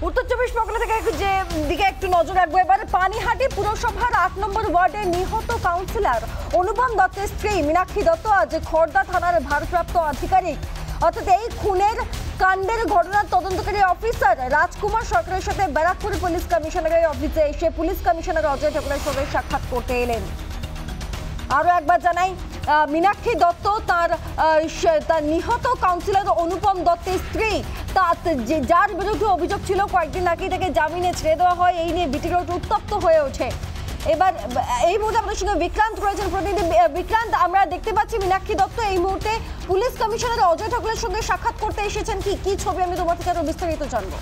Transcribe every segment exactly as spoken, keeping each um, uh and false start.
উত্তর চব্বিশ পরগনা থেকে যে দিকে একটু নজর রাখবো এবার। পানিহাটি পুরসভার আট নম্বর ওয়ার্ডের নিহত কাউন্সিলর অনুপম দত্তের স্ত্রী মীনাক্ষী দত্ত আজ খড়দা থানার ভারপ্রাপ্ত আধিকারিক অর্থাৎ এই খুনের কাণ্ডের ঘটনার তদন্তকারী অফিসার রাজকুমার সরকারের সাথে ব্যারাকপুর পুলিশ কমিশনারের অফিসে এসে পুলিশ কমিশনার অজয় ঠাকুরের সঙ্গে সাক্ষাৎ করতে এলেন। আরও একবার জানাই, মীনাক্ষী দত্ত তার তার নিহত কাউন্সিলর অনুপম দত্তের স্ত্রী, তার যার বিরুদ্ধে অভিযোগ ছিল কয়েকদিন আগে তাকে জামিনে ছেড়ে দেওয়া হয়, এই নিয়ে বিটি রোড উত্তপ্ত হয়ে ওঠে। এবার এই মুহূর্তে আমাদের সঙ্গে বিক্রান্ত রয়েছেন প্রতিনিধি। বিক্রান্ত, আমরা দেখতে পাচ্ছি মীনাক্ষী দত্ত এই মুহূর্তে পুলিশ কমিশনার অজয় ঠাকুরের সঙ্গে সাক্ষাৎ করতে এসেছেন। কি কি ছবি আমি তোমার থেকে আরো বিস্তারিত জানবো।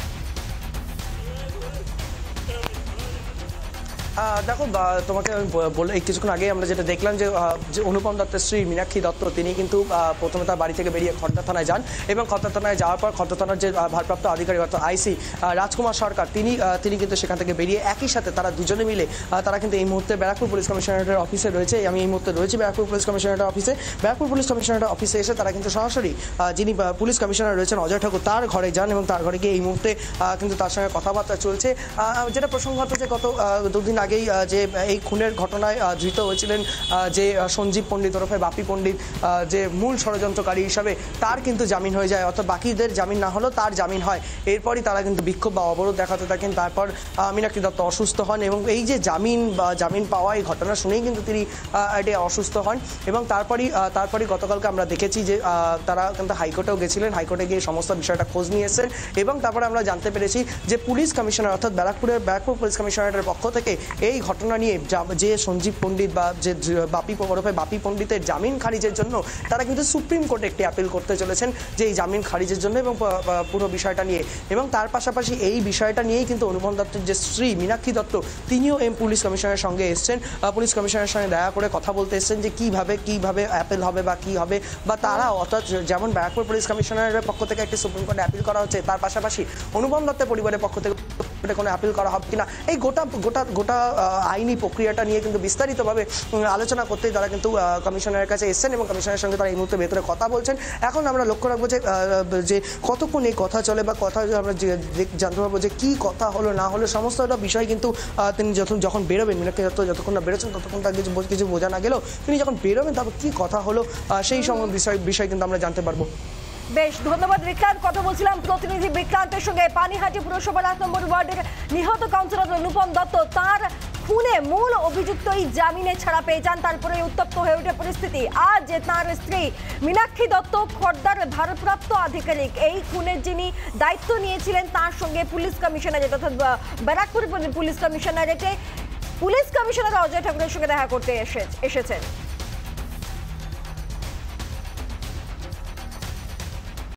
দেখো, তোমাকে আমি বলে কিছুক্ষণ আগে আমরা যেটা দেখলাম যে অনুপম দত্তের স্ত্রী মীনাক্ষী দত্ত তিনি কিন্তু প্রথমে তার বাড়ি থেকে বেরিয়ে খড়দা থানায় যান এবং খড়দা থানায় যাওয়ার পর খড়দা থানার যে ভারপ্রাপ্ত আধিকারিক অর্থাৎ আইসি রাজকুমার সরকার তিনি তিনি কিন্তু সেখান থেকে বেরিয়ে একই সাথে তারা দুজনে মিলে তারা কিন্তু এই মুহূর্তে ব্যারাকপুর পুলিশ কমিশনারেটের অফিসে রয়েছে। আমি এই মুহূর্তে রয়েছি ব্যারাকপুর পুলিশ কমিশনারেটের অফিসে। ব্যারাকপুর পুলিশ কমিশনারেটের অফিসে এসে তারা কিন্তু সরাসরি যিনি পুলিশ কমিশনার রয়েছেন অজয় ঠাকুর তার ঘরে যান এবং তার ঘরে গিয়ে এই মুহূর্তে কিন্তু তার সঙ্গে কথাবার্তা চলছে। যেটা প্রসঙ্গত যে গত দুদিন আগেই যে এই খুনের ঘটনায় ধৃত হয়েছিলেন যে সঞ্জীব পণ্ডিত ওরফে বাপি পণ্ডিত, যে মূল ষড়যন্ত্রকারী হিসাবে, তার কিন্তু জামিন হয়ে যায়, অর্থাৎ বাকিদের জামিন না হলেও তার জামিন হয়। এরপরই তারা কিন্তু বিক্ষোভ বা অবরোধ দেখাতে থাকেন। তারপর মীনাক্ষী দত্ত অসুস্থ হন এবং এই যে জামিন বা জামিন পাওয়া এই ঘটনা শুনেই কিন্তু তিনি এটি অসুস্থ হন এবং তারপরই তারপরই গতকালকে আমরা দেখেছি যে তারা কিন্তু হাইকোর্টেও গেছিলেন, হাইকোর্টে গিয়ে সমস্ত বিষয়টা খোঁজ নিয়ে এসেছেন এবং তারপরে আমরা জানতে পেরেছি যে পুলিশ কমিশনার অর্থাৎ ব্যারাকপুরের ব্যারাকপুর পুলিশ কমিশনারেটের পক্ষ থেকে এই ঘটনা নিয়ে যে সঞ্জীব পণ্ডিত বা যে বাপি ওরফে বাপি পণ্ডিতের জামিন খারিজের জন্য তারা কিন্তু সুপ্রিম কোর্টে একটি অ্যাপিল করতে চলেছেন যে এই জামিন খারিজের জন্য এবং পুরো বিষয়টা নিয়ে। এবং তার পাশাপাশি এই বিষয়টা নিয়েই কিন্তু অনুপম দত্তের যে স্ত্রী মীনাক্ষী দত্ত তিনিও এম পুলিশ কমিশনারের সঙ্গে এসছেন, পুলিশ কমিশনারের সঙ্গে দেখা করে কথা বলতে এসছেন যে কীভাবে কীভাবে অ্যাপিল হবে বা কী হবে বা তারা অর্থাৎ যেমন ব্যারাকপুর পুলিশ কমিশনারের পক্ষ থেকে একটি সুপ্রিম কোর্টে অ্যাপিল করা হচ্ছে, তার পাশাপাশি অনুপম দত্তের পরিবারের পক্ষ থেকে কোনো অ্যাপিল করা হবে কিনা, এই গোটা গোটা গোটা আইনি প্রক্রিয়াটা নিয়ে কিন্তু বিস্তারিতভাবে আলোচনা করতেই তারা কিন্তু কমিশনারের কাছে এসছেন এবং কমিশনারের সঙ্গে তারা এই মুহূর্তে ভেতরে কথা বলছেন। এখন আমরা লক্ষ্য রাখবো যে যে কতক্ষণ এই কথা চলে বা কথা আমরা জানতে পারবো যে কী কথা হলো না হলো সমস্তটা বিষয় কিন্তু তিনি যখন যখন বেরোবেন, মীনাক্ষী দত্ত যতক্ষণ না বেরোচ্ছেন ততক্ষণ তার কিছু কিছু বোঝা না গেলেও তিনি যখন বেরোবেন তারপর কী কথা হলো সেই সব বিষয় বিষয় কিন্তু আমরা জানতে পারবো। বেশ, ধন্যবাদ বিক্রান্ত। কথা বলছিলাম প্রতিনিধি বিক্রান্তের সঙ্গে। পানিহাটি পুরসভার আট নম্বর ওয়ার্ডের নিহত কাউন্সিলর অনুপম দত্ত তার খুনে মূল অভিযুক্তই জামিনে ছাড়া পেয়ে যান, তারপরে উত্তপ্ত হয়ে ওঠে পরিস্থিতি। আজ তার স্ত্রী মীনাক্ষী দত্ত খড়দার ভারপ্রাপ্ত আধিকারিক, এই খুনের যিনি দায়িত্ব নিয়েছিলেন তার সঙ্গে পুলিশ কমিশনারেট অর্থাৎ ব্যারাকপুর পুলিশ কমিশনারেটে পুলিশ কমিশনার অজয় ঠাকুরের সঙ্গে দেখা করতে এসেছেন।